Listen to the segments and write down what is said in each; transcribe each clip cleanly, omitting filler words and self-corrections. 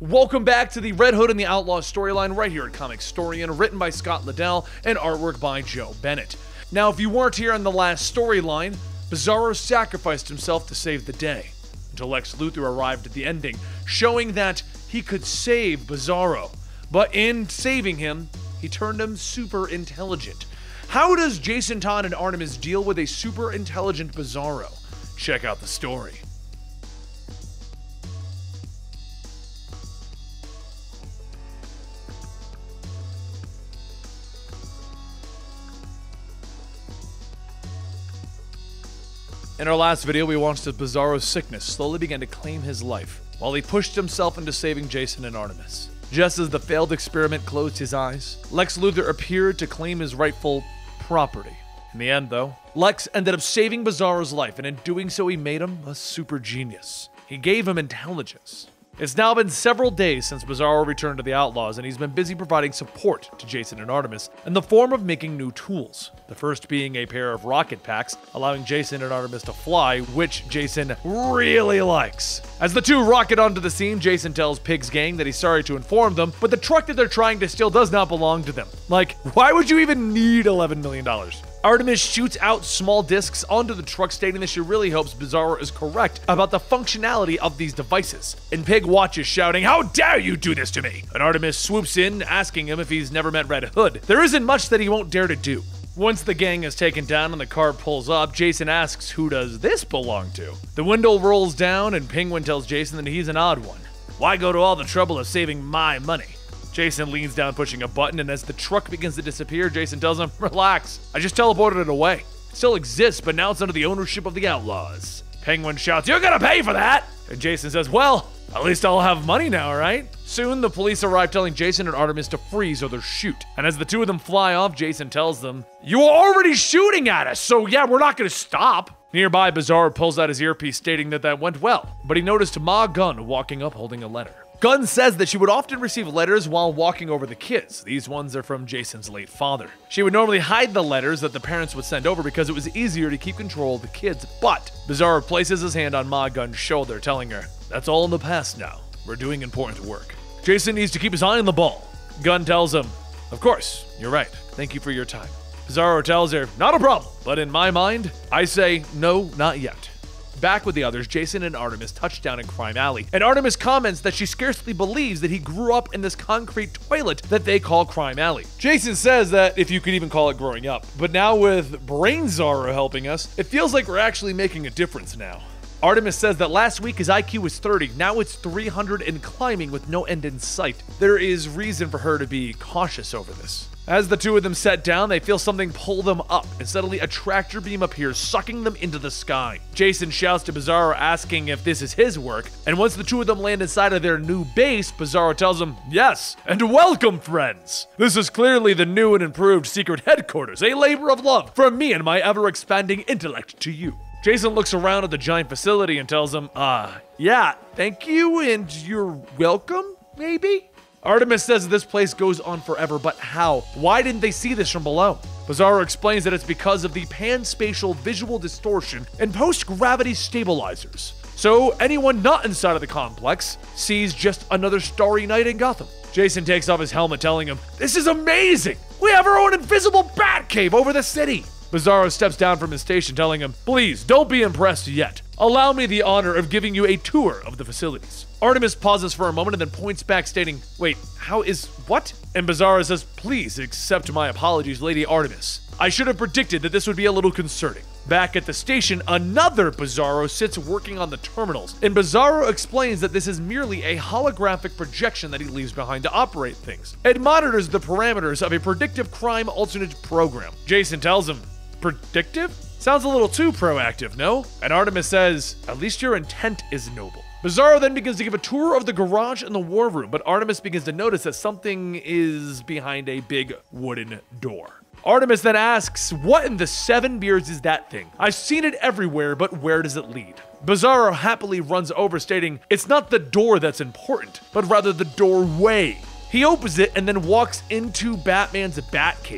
Welcome back to the Red Hood and the Outlaw storyline right here at Comicstorian, written by Scott Liddell and artwork by Joe Bennett. Now, if you weren't here in the last storyline, Bizarro sacrificed himself to save the day, until Lex Luthor arrived at the ending, showing that he could save Bizarro. But in saving him, he turned him super intelligent. How does Jason Todd and Artemis deal with a super intelligent Bizarro? Check out the story. In our last video, we watched as Bizarro's sickness slowly began to claim his life, while he pushed himself into saving Jason and Artemis. Just as the failed experiment closed his eyes, Lex Luthor appeared to claim his rightful property. In the end, though, Lex ended up saving Bizarro's life, and in doing so, he made him a super genius. He gave him intelligence. It's now been several days since Bizarro returned to the Outlaws, and he's been busy providing support to Jason and Artemis in the form of making new tools. The first being a pair of rocket packs, allowing Jason and Artemis to fly, which Jason really likes. As the two rocket onto the scene, Jason tells Pig's gang that he's sorry to inform them, but the truck that they're trying to steal does not belong to them. Like, why would you even need $11 million? Artemis shoots out small discs onto the truck, stating that she really hopes Bizarro is correct about the functionality of these devices. And Pig watches, shouting, "How dare you do this to me?" And Artemis swoops in, asking him if he's never met Red Hood. There isn't much that he won't dare to do. Once the gang is taken down and the car pulls up, Jason asks, "Who does this belong to?" The window rolls down and Penguin tells Jason that he's an odd one. "Why go to all the trouble of saving my money?" Jason leans down, pushing a button, and as the truck begins to disappear, Jason tells him, "Relax, I just teleported it away. It still exists, but now it's under the ownership of the Outlaws." Penguin shouts, "You're gonna pay for that!" And Jason says, "Well, at least I'll have money now, right?" Soon, the police arrive, telling Jason and Artemis to freeze or they'll shoot. And as the two of them fly off, Jason tells them, "You are already shooting at us, so yeah, we're not gonna stop." Nearby, Bizarro pulls out his earpiece, stating that went well, but he noticed Ma Gunn walking up holding a letter. Gunn says that she would often receive letters while walking over the kids. These ones are from Jason's late father. She would normally hide the letters that the parents would send over because it was easier to keep control of the kids, but Bizarro places his hand on Ma Gunn's shoulder, telling her, "That's all in the past now. We're doing important work. Jason needs to keep his eye on the ball." Gunn tells him, "Of course, you're right. Thank you for your time." Bizarro tells her, "Not a problem, but in my mind, I say no, not yet." Back with the others, Jason and Artemis touch down in Crime Alley, and Artemis comments that she scarcely believes that he grew up in this concrete toilet that they call Crime Alley. Jason says that if you could even call it growing up, but now with Brain Zorro helping us, it feels like we're actually making a difference now. Artemis says that last week his IQ was 30, now it's 300 and climbing with no end in sight. There is reason for her to be cautious over this. As the two of them set down, they feel something pull them up, and suddenly a tractor beam appears, sucking them into the sky. Jason shouts to Bizarro, asking if this is his work, and once the two of them land inside of their new base, Bizarro tells them, "Yes, and welcome, friends. This is clearly the new and improved secret headquarters, a labor of love from me and my ever-expanding intellect to you." Jason looks around at the giant facility and tells them, yeah, thank you, and you're welcome, maybe?" Artemis says this place goes on forever, but how? Why didn't they see this from below? Bizarro explains that it's because of the pan-spatial visual distortion and post-gravity stabilizers. So anyone not inside of the complex sees just another starry night in Gotham. Jason takes off his helmet, telling him, "This is amazing! We have our own invisible bat cave over the city!" Bizarro steps down from his station, telling him, "Please, don't be impressed yet. Allow me the honor of giving you a tour of the facilities." Artemis pauses for a moment and then points back, stating, "Wait, how is what?" And Bizarro says, "Please accept my apologies, Lady Artemis. I should have predicted that this would be a little concerning." Back at the station, another Bizarro sits working on the terminals, and Bizarro explains that this is merely a holographic projection that he leaves behind to operate things. It monitors the parameters of a predictive crime alternate program. Jason tells him, "Predictive? Sounds a little too proactive, no?" And Artemis says, "At least your intent is noble." Bizarro then begins to give a tour of the garage and the war room, but Artemis begins to notice that something is behind a big wooden door. Artemis then asks, "What in the 7 beers is that thing? I've seen it everywhere, but where does it lead?" Bizarro happily runs over, stating, "It's not the door that's important, but rather the doorway." He opens it and then walks into Batman's Batcave.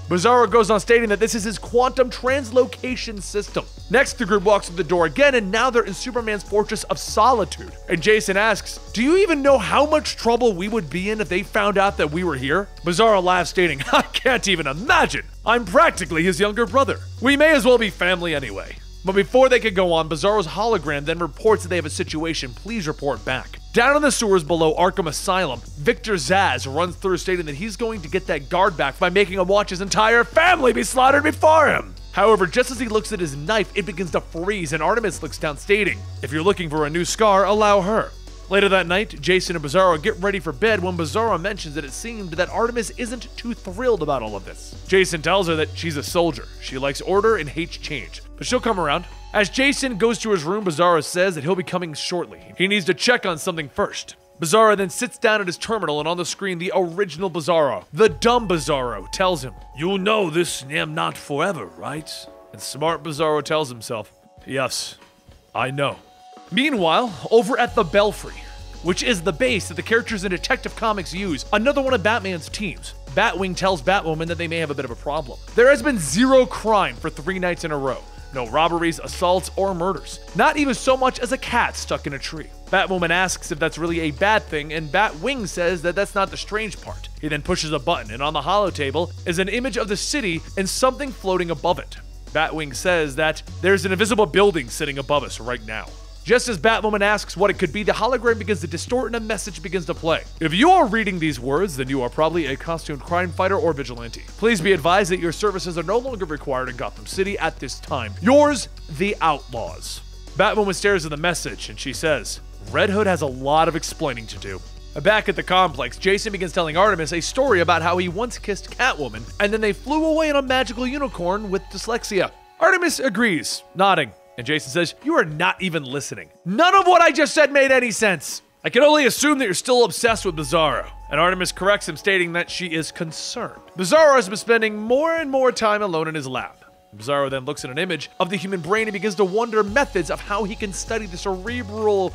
Bizarro goes on stating that this is his quantum translocation system. Next, the group walks through the door again, and now they're in Superman's Fortress of Solitude. And Jason asks, "Do you even know how much trouble we would be in if they found out that we were here?" Bizarro laughs, stating, "I can't even imagine. I'm practically his younger brother. We may as well be family anyway." But before they could go on, Bizarro's hologram then reports that they have a situation. Please report back. Down in the sewers below Arkham Asylum, Victor Zsasz runs through stating that he's going to get that guard back by making him watch his entire family be slaughtered before him. However, just as he looks at his knife, it begins to freeze, and Artemis looks down stating, "If you're looking for a new scar, allow her." Later that night, Jason and Bizarro get ready for bed when Bizarro mentions that it seemed that Artemis isn't too thrilled about all of this. Jason tells her that she's a soldier. She likes order and hates change, but she'll come around. As Jason goes to his room, Bizarro says that he'll be coming shortly. He needs to check on something first. Bizarro then sits down at his terminal, and on the screen, the original Bizarro, the dumb Bizarro, tells him, "You know this am not forever, right?" And smart Bizarro tells himself, "Yes, I know." Meanwhile, over at the Belfry, which is the base that the characters in Detective Comics use, another one of Batman's teams, Batwing tells Batwoman that they may have a bit of a problem. There has been zero crime for 3 nights in a row. No robberies, assaults, or murders. Not even so much as a cat stuck in a tree. Batwoman asks if that's really a bad thing, and Batwing says that that's not the strange part. He then pushes a button, and on the holotable is an image of the city and something floating above it. Batwing says that there's an invisible building sitting above us right now. Just as Batwoman asks what it could be, the hologram begins to distort and a message begins to play. If you are reading these words, then you are probably a costumed crime fighter or vigilante. Please be advised that your services are no longer required in Gotham City at this time. Yours, the Outlaws. Batwoman stares at the message and she says, Red Hood has a lot of explaining to do. Back at the complex, Jason begins telling Artemis a story about how he once kissed Catwoman, and then they flew away on a magical unicorn with dyslexia. Artemis agrees, nodding. And Jason says, "You are not even listening. None of what I just said made any sense. I can only assume that you're still obsessed with Bizarro." And Artemis corrects him, stating that she is concerned. Bizarro has been spending more and more time alone in his lab. Bizarro then looks at an image of the human brain and begins to wonder methods of how he can study the cerebral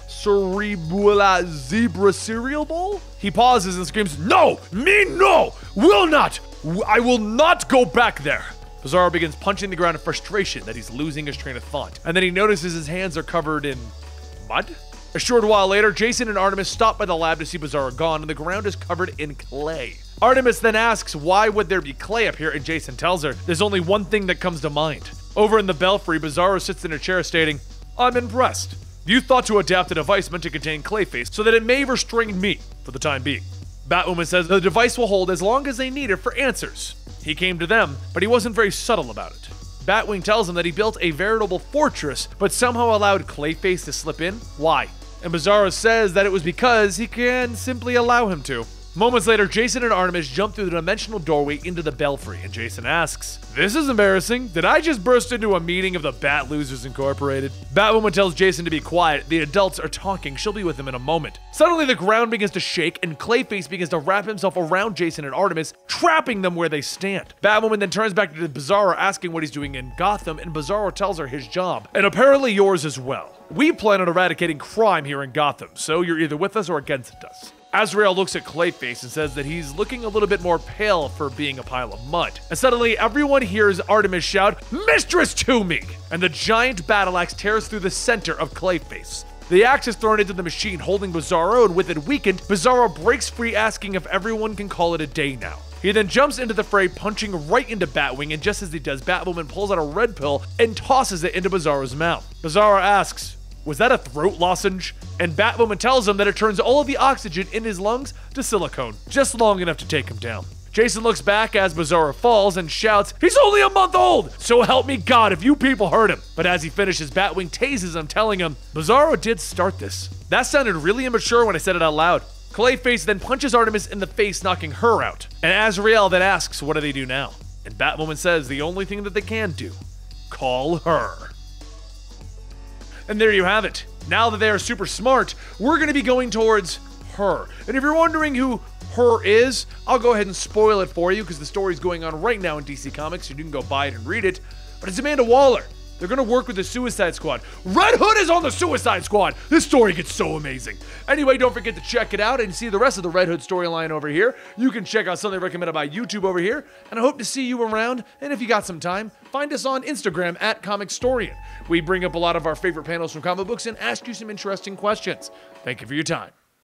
zebra cereal bowl. He pauses and screams, "No! Me no! Will not! I will not go back there!" Bizarro begins punching the ground in frustration that he's losing his train of thought, and then he notices his hands are covered in mud? A short while later, Jason and Artemis stop by the lab to see Bizarro gone, and the ground is covered in clay. Artemis then asks why would there be clay up here, and Jason tells her there's only one thing that comes to mind. Over in the Belfry, Bizarro sits in a chair stating, "I'm impressed. You thought to adapt a device meant to contain Clayface so that it may restrain me for the time being." Batwoman says the device will hold as long as they need it for answers. He came to them, but he wasn't very subtle about it. Batwing tells him that he built a veritable fortress, but somehow allowed Clayface to slip in. Why? And Bizarro says that it was because he can simply allow him to. Moments later, Jason and Artemis jump through the dimensional doorway into the Belfry, and Jason asks, "This is embarrassing. Did I just burst into a meeting of the Bat Losers Incorporated?" Batwoman tells Jason to be quiet. The adults are talking. She'll be with him in a moment. Suddenly, the ground begins to shake, and Clayface begins to wrap himself around Jason and Artemis, trapping them where they stand. Batwoman then turns back to Bizarro, asking what he's doing in Gotham, and Bizarro tells her his job, and apparently yours as well. We plan on eradicating crime here in Gotham, so you're either with us or against us. Azrael looks at Clayface and says that he's looking a little bit more pale for being a pile of mud. And suddenly, everyone hears Artemis shout, "Mistress to me!" And the giant battle axe tears through the center of Clayface. The axe is thrown into the machine holding Bizarro, and with it weakened, Bizarro breaks free, asking if everyone can call it a day now. He then jumps into the fray, punching right into Batwing, and just as he does, Batwoman pulls out a red pill and tosses it into Bizarro's mouth. Bizarro asks, "Was that a throat lozenge?" And Batwoman tells him that it turns all of the oxygen in his lungs to silicone, just long enough to take him down. Jason looks back as Bizarro falls and shouts, "He's only a month old! So help me God if you people hurt him!" But as he finishes, Batwing tases him, telling him, "Bizarro did start this." That sounded really immature when I said it out loud. Clayface then punches Artemis in the face, knocking her out. And Azrael then asks, what do they do now? And Batwoman says the only thing that they can do, call her. And there you have it. Now that they are super smart, we're going to be going towards her. And if you're wondering who her is, I'll go ahead and spoil it for you because the story's going on right now in DC Comics and you can go buy it and read it. But it's Amanda Waller. They're going to work with the Suicide Squad. Red Hood is on the Suicide Squad. This story gets so amazing. Anyway, don't forget to check it out and see the rest of the Red Hood storyline over here. You can check out something recommended by YouTube over here. And I hope to see you around. And if you got some time, find us on Instagram at ComicStorian. We bring up a lot of our favorite panels from comic books and ask you some interesting questions. Thank you for your time.